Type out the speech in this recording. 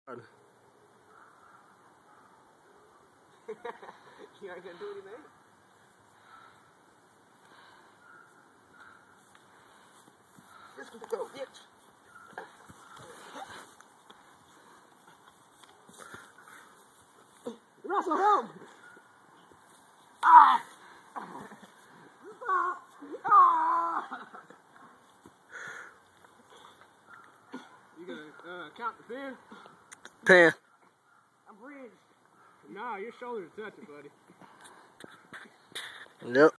You ain't gonna do anything? Let's go, bitch. Russell, help! Ah! You gonna count the pin? 10. I'm bridged. Nah, your shoulders touch it, buddy. Yep.